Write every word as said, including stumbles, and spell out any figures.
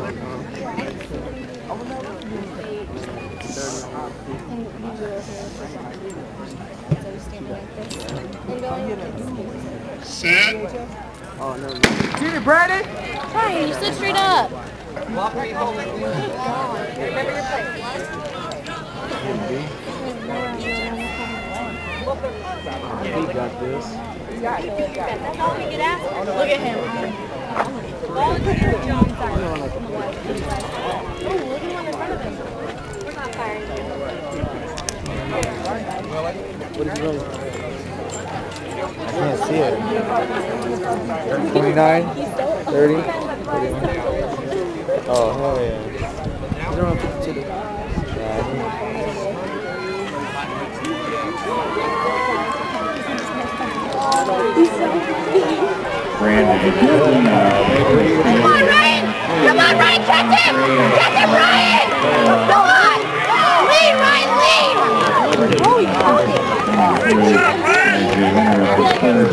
Set. Oh, no. Get it, Brandon! Ryan, you sit straight up. Remember your place. He got this. That's all we could ask. Look at him. Volunteer John Simon. Oh, look at one in front of him. We're not firing you. What is it? I can't see it. twenty-nine? thirty? Oh, hell yeah. You don't have to put it. Brandon. Come on, Ryan! Come on, Ryan! Catch him! Catch him, Ryan! Come on! Lead, Ryan, lead! Oh,